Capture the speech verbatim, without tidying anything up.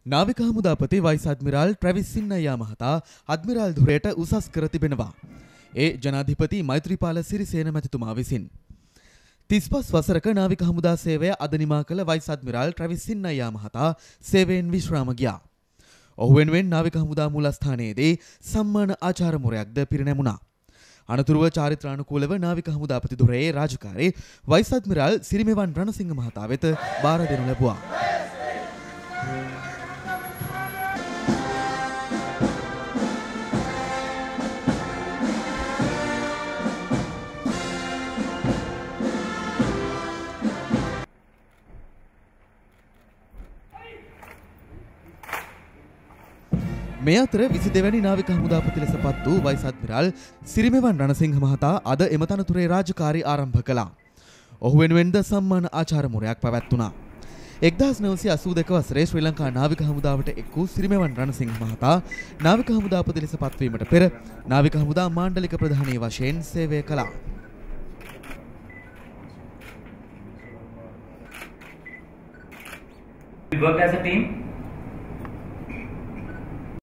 නාවික හමුදාපති vice admiral ට්‍රැවිස් Sinnaiya මහතා admiral ධුරයට උසස් කර තිබෙනවා. ඒ ජනාධිපති මෛත්‍රීපාල සිරිසේන මැතිතුමා විසින්. තිස්පස් වසරක නාවික හමුදා සේවය අද නිමා කළ වයිස් අද්මිරාල් ට්‍රැවිස් සින්නයියා මහතා සේවයෙන් විශ්‍රාම ගියා. ඔහු වෙනුවෙන් නාවික හමුදා මූලස්ථානයේදී සම්මාන ආචාරමුරයක්ද පිරිනැමුණා. අනතුරුව චාරිත්‍රානුකූලව නාවික හමුදාපති ධුරයේ රාජකාරී වයිස් අද්මිරාල් සිරිමෙවන් රණසිංහ මහතා වෙත බාර දෙනු ලැබුවා. මේ අතර විසි දෙවැනි නාවික හමුදාපති ලෙස පත් වූ වයිස් අද්මිරාල් සිරිමෙවන් රණසිංහ මහතා අද එම තනතුරේ රාජකාරී ආරම්භ කළා. ඔහු වෙනුවෙන්ද සම්මාන ආචාරමුරයක් පැවැත්වුණා. එක්දාස් නවසිය අසූ දෙක වසරේ ශ්‍රී ලංකා නාවික හමුදාවට එක් වූ සිරිමෙවන් රණසිංහ මහතා නාවික හමුදාපති ලෙස පත්වීමට පෙර නාවික හමුදා මාණ්ඩලික ප්‍රධානී වශයෙන් සේවය කළා. We work as a team.